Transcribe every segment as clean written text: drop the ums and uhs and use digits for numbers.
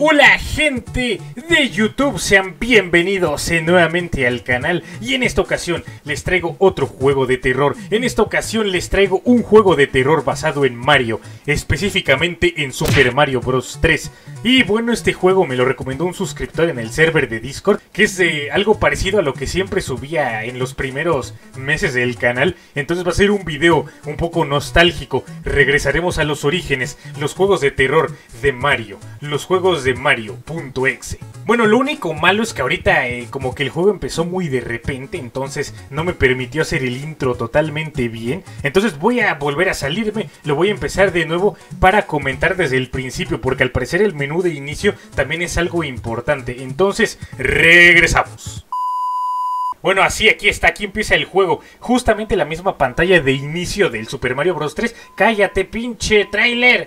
Hola gente de YouTube, sean bienvenidos nuevamente al canal. Y en esta ocasión les traigo otro juego de terror. En esta ocasión les traigo un juego de terror basado en Mario, específicamente en Super Mario Bros 3. Y bueno, este juego me lo recomendó un suscriptor en el server de Discord, que es algo parecido a lo que siempre subía en los primeros meses del canal. Entonces va a ser un video un poco nostálgico. Regresaremos a los orígenes, los juegos de terror de Mario, los juegos de Mario.exe. Bueno, lo único malo es que ahorita como que el juego empezó muy de repente, entonces no me permitió hacer el intro totalmente bien. Entonces voy a volver a salirme, lo voy a empezar de nuevo para comentar desde el principio, porque al parecer el menú de inicio también es algo importante. Entonces regresamos. Bueno, así, aquí está, aquí empieza el juego. Justamente la misma pantalla de inicio del Super Mario Bros 3. ¡Cállate, pinche tráiler!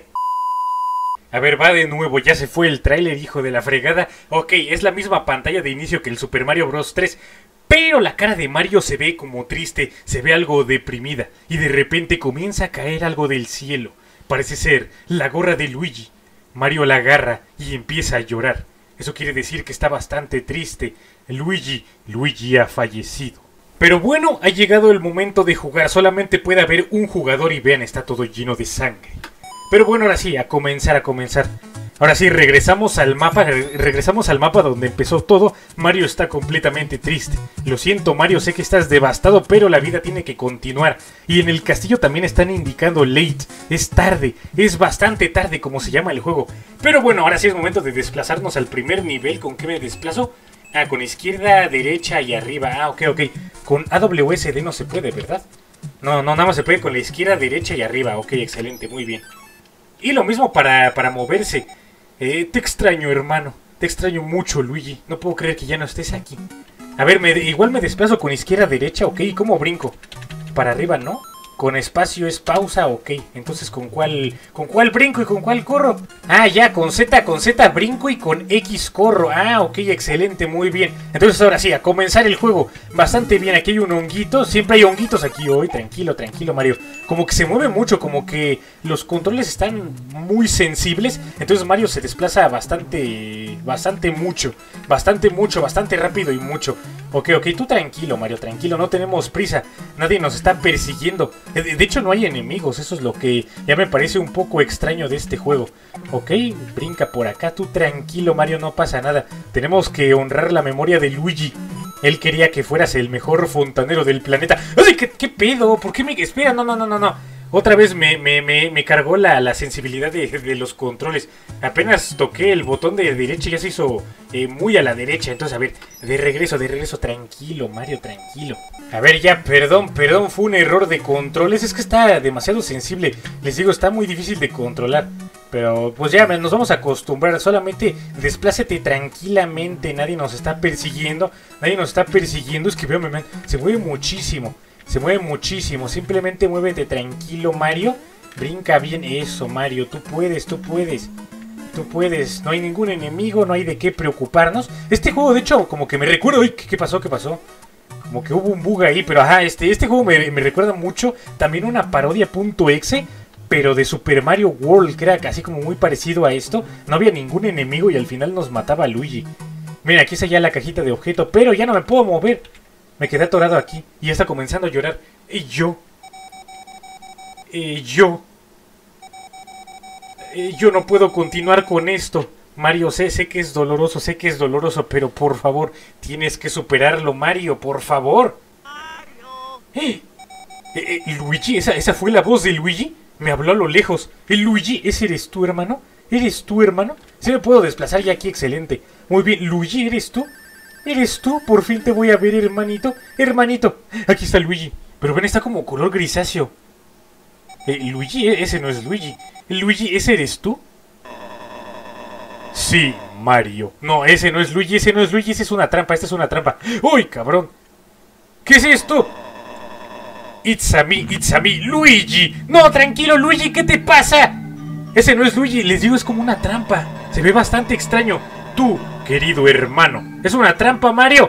A ver, va de nuevo, ya se fue el tráiler, hijo de la fregada. Ok, es la misma pantalla de inicio que el Super Mario Bros 3. Pero la cara de Mario se ve como triste, se ve algo deprimida. Y de repente comienza a caer algo del cielo. Parece ser la gorra de Luigi. Mario la agarra y empieza a llorar. Eso quiere decir que está bastante triste. Luigi ha fallecido. Pero bueno, ha llegado el momento de jugar. Solamente puede haber un jugador y vean, está todo lleno de sangre. Pero bueno, ahora sí, a comenzar. Ahora sí, regresamos al mapa donde empezó todo. Mario está completamente triste. Lo siento, Mario, sé que estás devastado, pero la vida tiene que continuar. Y en el castillo también están indicando late. Es tarde, es bastante tarde como se llama el juego. Pero bueno, ahora sí es momento de desplazarnos al primer nivel. ¿Con qué me desplazo? Ah, con izquierda, derecha y arriba. Ah, ok. Con AWSD no se puede, ¿verdad? No, nada más se puede con la izquierda, derecha y arriba. Ok, excelente, muy bien. Y lo mismo para moverse. Te extraño, hermano. Te extraño mucho, Luigi. No puedo creer que ya no estés aquí. A ver, igual me desplazo con izquierda, derecha, ok. ¿Cómo brinco? Para arriba, ¿no? Con espacio es pausa, ok. Entonces, ¿con cuál brinco y con cuál corro? Ah, ya, con Z brinco y con X corro. Ah, ok, excelente, muy bien. Entonces, ahora sí, a comenzar el juego. Bastante bien, aquí hay un honguito. Siempre hay honguitos aquí hoy. Tranquilo, Mario. Como que se mueve mucho, como que los controles están muy sensibles. Entonces, Mario se desplaza bastante mucho, bastante rápido y mucho. Ok, tú tranquilo, Mario, tranquilo, no tenemos prisa. Nadie nos está persiguiendo. De hecho, no hay enemigos, eso es lo que ya me parece un poco extraño de este juego. Ok, brinca por acá, tú tranquilo, Mario, no pasa nada. Tenemos que honrar la memoria de Luigi. Él quería que fueras el mejor fontanero del planeta. ¡Ay, qué pedo! ¿Por qué me...? Espera, no. Otra vez me cargó la sensibilidad de los controles. Apenas toqué el botón de derecha y ya se hizo muy a la derecha. Entonces, a ver, de regreso, tranquilo, Mario, tranquilo. A ver, ya, perdón, fue un error de controles. Es que está demasiado sensible. Les digo, está muy difícil de controlar. Pero pues ya nos vamos a acostumbrar. Solamente desplácete tranquilamente. Nadie nos está persiguiendo. Es que vean, se mueve muchísimo. Simplemente muévete tranquilo, Mario. Brinca bien, eso, Mario. Tú puedes. No hay ningún enemigo, no hay de qué preocuparnos. Este juego, de hecho, como que me recuerda... Uy, ¿qué pasó? Como que hubo un bug ahí, pero ajá, este juego me recuerda mucho también una parodia .exe, pero de Super Mario World, que era casi como muy parecido a esto. No había ningún enemigo y al final nos mataba Luigi. Mira, aquí está ya la cajita de objeto, pero ya no me puedo mover. Me quedé atorado aquí y ya está comenzando a llorar. Y yo no puedo continuar con esto. Mario, sé que es doloroso, pero por favor, tienes que superarlo, Mario, por favor. Luigi, ¿esa fue la voz de Luigi? Me habló a lo lejos. Luigi, ¿ese eres tú, hermano? Sí me puedo desplazar ya aquí, excelente. Muy bien, Luigi, ¿eres tú? Por fin te voy a ver, hermanito. Aquí está Luigi. Pero ven, está como color grisáceo. Luigi, ese no es Luigi. Luigi, ¿ese eres tú? Sí, Mario. No, ese no es Luigi, esa es una trampa, esta es una trampa. ¡Uy, cabrón! ¿Qué es esto? It's a me, Luigi. No, tranquilo, Luigi, ¿qué te pasa? Ese no es Luigi, les digo, es como una trampa. Se ve bastante extraño. Tú, querido hermano, es una trampa, Mario.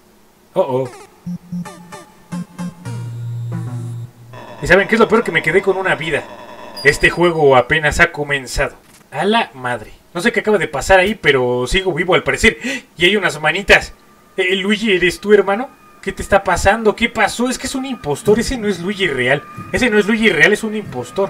¿Y saben qué es lo peor? Que me quedé con una vida. Este juego apenas ha comenzado. A la madre. No sé qué acaba de pasar ahí, pero sigo vivo al parecer. Y hay unas manitas. Luigi, ¿eres tú, hermano? ¿Qué te está pasando? ¿Qué pasó? Es que es un impostor. Ese no es Luigi real. Ese no es Luigi real, es un impostor.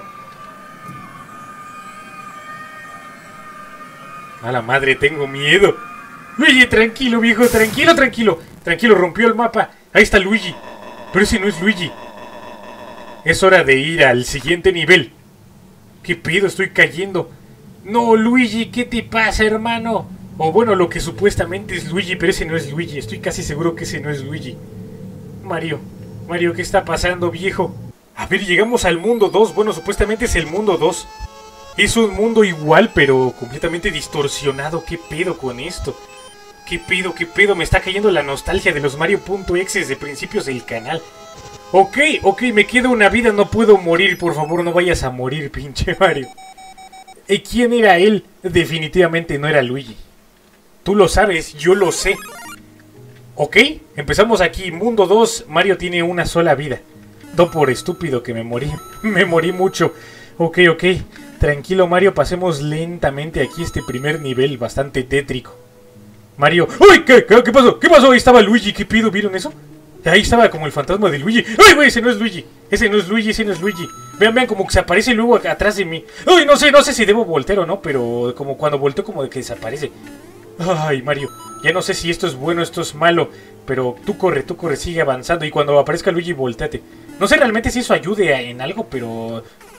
A la madre, tengo miedo. Luigi, tranquilo, viejo. Tranquilo, tranquilo. Tranquilo, rompió el mapa. Ahí está Luigi. Pero ese no es Luigi. Es hora de ir al siguiente nivel. ¿Qué pedo? Estoy cayendo. No, Luigi, ¿qué te pasa, hermano? O bueno, lo que supuestamente es Luigi, pero ese no es Luigi. Estoy casi seguro que ese no es Luigi. Mario, ¿qué está pasando, viejo? A ver, llegamos al mundo 2. Bueno, supuestamente es el mundo 2. Es un mundo igual, pero completamente distorsionado. ¿Qué pedo con esto? ¿Qué pedo, qué pedo? Me está cayendo la nostalgia de los Mario.exe de principios del canal. Ok, me queda una vida, no puedo morir. Por favor, no vayas a morir, pinche Mario. ¿Quién era él? Definitivamente no era Luigi. Tú lo sabes, yo lo sé. Ok, empezamos aquí. Mundo 2, Mario tiene una sola vida. No por estúpido que me morí. Me morí mucho. Ok. Tranquilo, Mario, pasemos lentamente aquí este primer nivel bastante tétrico. Mario... ¡Uy! ¿Qué pasó? ¿Qué pasó? Ahí estaba Luigi. ¿Qué pido? ¿Vieron eso? Ahí estaba como el fantasma de Luigi. ¡Ay, güey! Ese no es Luigi. Ese no es Luigi. Vean como que se aparece luego atrás de mí. ¡Uy! No sé si debo voltear o no, pero como cuando volteo como de que desaparece. Ay, Mario, ya no sé si esto es bueno o esto es malo, pero tú corre, sigue avanzando y cuando aparezca Luigi, volteate. No sé realmente si eso ayude en algo, pero...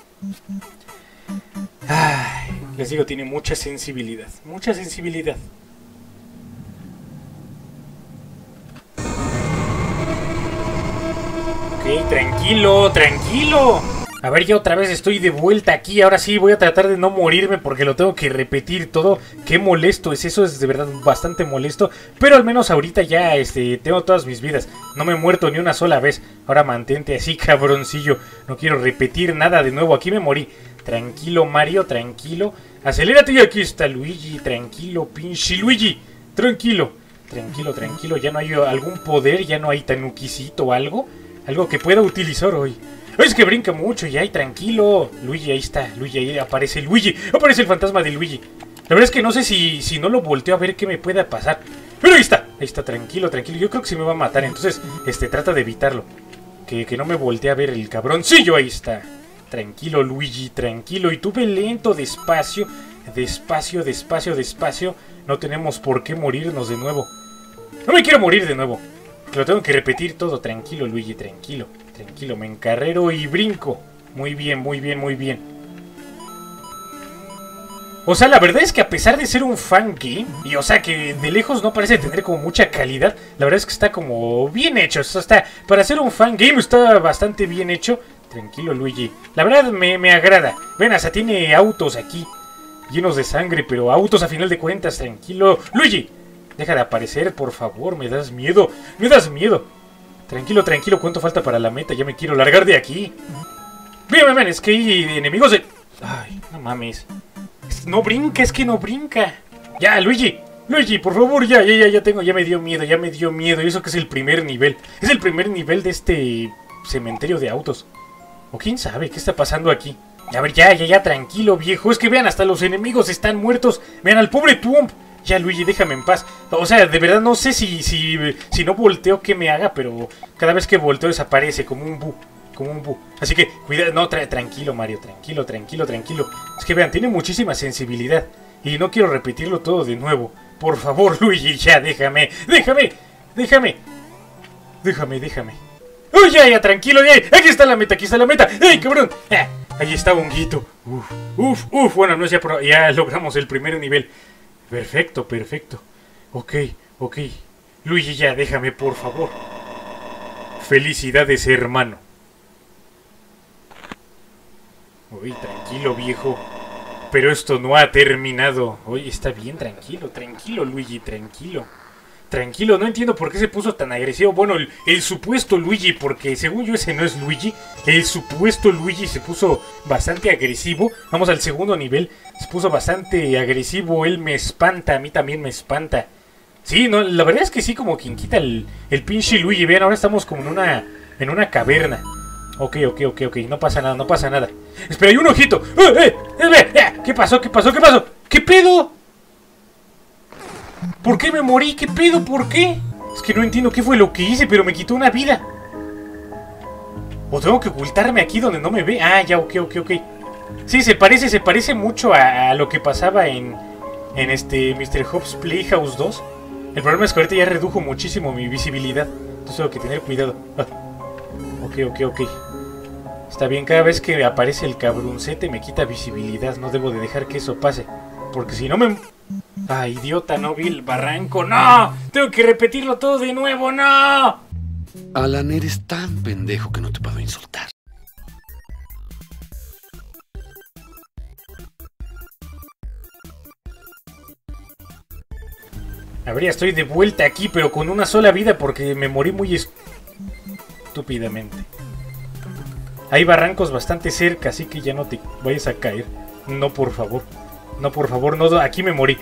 Ay, les digo, tiene mucha sensibilidad. Ok, tranquilo. A ver, ya otra vez estoy de vuelta aquí. Ahora sí voy a tratar de no morirme porque lo tengo que repetir todo. Qué molesto es eso, es de verdad bastante molesto. Pero al menos ahorita ya tengo todas mis vidas. No me he muerto ni una sola vez. Ahora mantente así, cabroncillo. No quiero repetir nada de nuevo. Aquí me morí. Tranquilo, Mario, tranquilo. Acelérate y aquí está Luigi. Tranquilo, pinche Luigi. Tranquilo. Ya no hay algún poder, ya no hay tanuquisito o algo. Algo que pueda utilizar hoy. Es que brinca mucho y ahí, tranquilo. Luigi, ahí está. Luigi, ahí aparece Luigi. Aparece el fantasma de Luigi. La verdad es que no sé si no lo volteo a ver qué me pueda pasar. Pero ahí está, tranquilo. Yo creo que se me va a matar, entonces, trata de evitarlo. Que no me voltee a ver el cabroncillo, ahí está. Tranquilo, Luigi, tranquilo. Y tú ve lento, despacio. No tenemos por qué morirnos de nuevo. No me quiero morir de nuevo. Que lo tengo que repetir todo. Tranquilo, Luigi, tranquilo, me encarrero y brinco. Muy bien. O sea, la verdad es que a pesar de ser un fan game, y o sea que de lejos no parece tener como mucha calidad, la verdad es que está como bien hecho. O sea, para ser un fan game está bastante bien hecho. Tranquilo, Luigi. La verdad me agrada. Ven, hasta tiene autos aquí, llenos de sangre, pero autos a final de cuentas. Tranquilo, Luigi. Deja de aparecer, por favor, me das miedo. Tranquilo, ¿cuánto falta para la meta? Ya me quiero largar de aquí. Bien, es que hay enemigos de... Ay, no mames. No brinca, es que no brinca. Ya, Luigi, por favor, ya me dio miedo. Y eso que es el primer nivel. Es el primer nivel de este cementerio de autos. O quién sabe qué está pasando aquí. A ver, ya, tranquilo, viejo. Es que vean, hasta los enemigos están muertos. Vean al pobre Twomp. Ya, Luigi, déjame en paz. O sea, de verdad no sé si no volteo qué me haga, pero cada vez que volteo desaparece como un bu. Así que, cuidado, no, tranquilo, Mario, tranquilo. Es que vean, tiene muchísima sensibilidad. Y no quiero repetirlo todo de nuevo. Por favor, Luigi, ya, déjame. Uy, ya, tranquilo, ya. Aquí está la meta. ¡Ey, cabrón! Ahí está Honguito. Uf. Bueno, no es ya logramos el primer nivel. Perfecto. Ok. Luigi, ya, déjame, por favor. Felicidades, hermano. Uy, tranquilo, viejo. Pero esto no ha terminado. Oye, está bien, tranquilo, Luigi, tranquilo. No entiendo por qué se puso tan agresivo. Bueno, el supuesto Luigi, porque según yo ese no es Luigi. El supuesto Luigi se puso bastante agresivo. Vamos al segundo nivel. Se puso bastante agresivo. Él me espanta, a mí también me espanta. Sí, no, la verdad es que sí, como quien quita el pinche Luigi. Vean, ahora estamos como en una caverna. Ok, no pasa nada. Espera, hay un ojito. ¿Qué pasó? ¿Qué pedo? ¿Por qué me morí? ¿Qué pedo? ¿Por qué? Es que no entiendo qué fue lo que hice, pero me quitó una vida. ¿O tengo que ocultarme aquí donde no me ve? Ah, ya, ok. Sí, se parece mucho a lo que pasaba en Mr. Hobbs Playhouse 2. El problema es que ahorita ya redujo muchísimo mi visibilidad. Entonces tengo que tener cuidado. Ah. Ok. Está bien, cada vez que aparece el cabroncete me quita visibilidad. No debo de dejar que eso pase. Porque si no me... ¡Ah, idiota! No vi el barranco. ¡No! Tengo que repetirlo todo de nuevo. ¡No! Alan, eres tan pendejo que no te puedo insultar. A ver, ya estoy de vuelta aquí, pero con una sola vida porque me morí muy estúpidamente. Hay barrancos bastante cerca, así que ya no te vayas a caer. No, por favor. No, aquí me morí.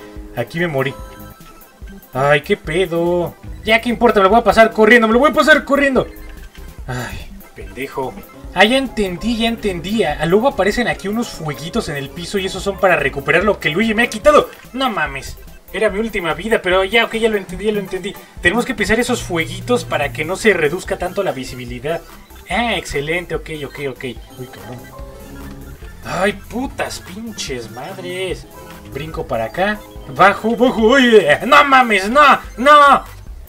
Ay, qué pedo. Ya, ¿qué importa? Me lo voy a pasar corriendo. Ay, pendejo. Ah, ya entendí. Luego aparecen aquí unos fueguitos en el piso y esos son para recuperar lo que Luigi me ha quitado. No mames. Era mi última vida, pero ya, ok, ya lo entendí. Tenemos que pisar esos fueguitos para que no se reduzca tanto la visibilidad. Ah, excelente, ok. Uy, cabrón. Ay, putas pinches madres. Brinco para acá. Bajo, oye. No mames, no.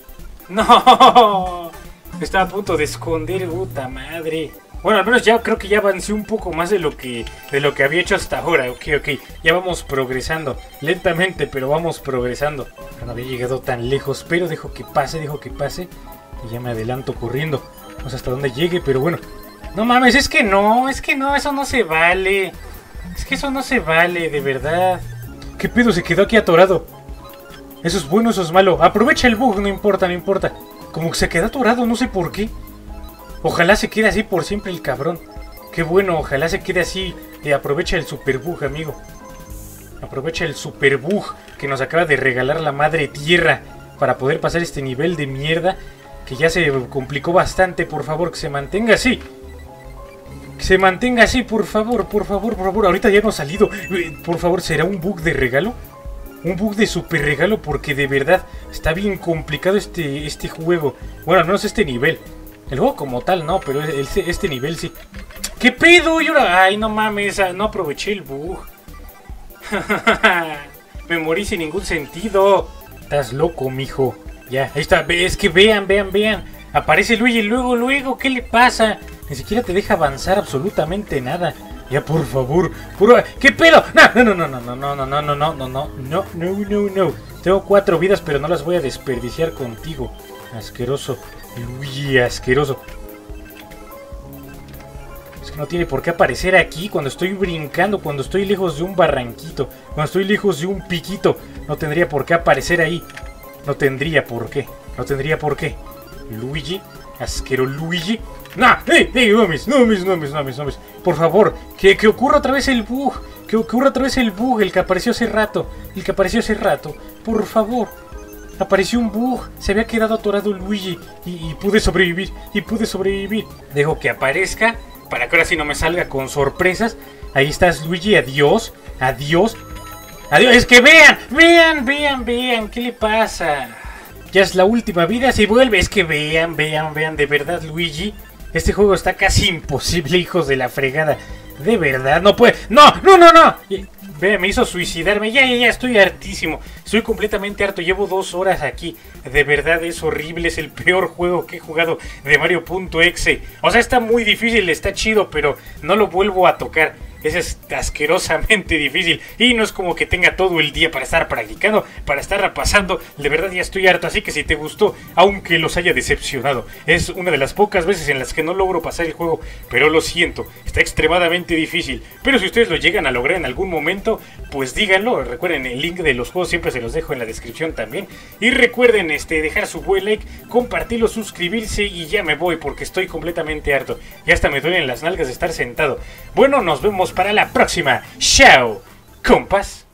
Estaba a punto de esconder, puta madre. Bueno, al menos ya creo que ya avancé un poco más de lo que había hecho hasta ahora. Ok. Ya vamos progresando. Lentamente, pero vamos progresando. No había llegado tan lejos, pero dejo que pase. Y ya me adelanto corriendo. No sé hasta dónde llegue, pero bueno. No mames, es que no, eso no se vale. Es que eso no se vale, de verdad. ¿Qué pedo? Se quedó aquí atorado. Eso es bueno, eso es malo. Aprovecha el bug, no importa. Como que se quedó atorado, no sé por qué. Ojalá se quede así por siempre el cabrón. Qué bueno, ojalá se quede así. Aprovecha el super bug, amigo. Aprovecha el super bug que nos acaba de regalar la madre tierra para poder pasar este nivel de mierda que ya se complicó bastante. Por favor, que se mantenga así. Por favor. Ahorita ya no ha salido. Por favor, ¿será un bug de regalo? Un bug de super regalo, porque de verdad está bien complicado este juego. Bueno, al menos este nivel. El juego como tal no, pero este nivel sí. ¿Qué pedo? Y ahora, ay, no mames, no aproveché el bug. Me morí sin ningún sentido. Estás loco, mijo. Ya, ahí está, es que vean. Aparece Luigi luego, ¿qué le pasa? Ni siquiera te deja avanzar absolutamente nada. Ya, por favor, ¿qué pedo? No. Tengo 4 vidas, pero no las voy a desperdiciar contigo. Asqueroso. Luigi, asqueroso. Es que no tiene por qué aparecer aquí cuando estoy brincando, cuando estoy lejos de un barranquito, cuando estoy lejos de un piquito. No tendría por qué aparecer ahí. No tendría por qué. Luigi, asquero Luigi. ¡No! No mames. Por favor, que ocurra otra vez el bug. El que apareció hace rato. Por favor. Apareció un bug. Se había quedado atorado Luigi. Y pude sobrevivir. Dejo que aparezca para que ahora sí no me salga con sorpresas. Ahí estás, Luigi. Adiós. Es que vean. ¿Qué le pasa? Ya es la última vida. Si vuelve. Es que vean. De verdad, Luigi. Este juego está casi imposible, hijos de la fregada. De verdad, no puede. ¡No! Ve, me hizo suicidarme. Ya, estoy hartísimo. Estoy completamente harto. Llevo 2 horas aquí. De verdad es horrible. Es el peor juego que he jugado de Mario.exe. O sea, está muy difícil, está chido, pero no lo vuelvo a tocar. Es asquerosamente difícil. Y no es como que tenga todo el día para estar practicando, para estar repasando. De verdad ya estoy harto. Así que si te gustó, aunque los haya decepcionado, es una de las pocas veces en las que no logro pasar el juego. Pero lo siento, está extremadamente difícil. Pero si ustedes lo llegan a lograr en algún momento, pues díganlo. Recuerden, el link de los juegos siempre se los dejo en la descripción también. Y recuerden dejar su buen like, compartirlo, suscribirse. Y ya me voy porque estoy completamente harto. Ya hasta me duelen las nalgas de estar sentado. Bueno, nos vemos para la próxima. ¡Chao, compas!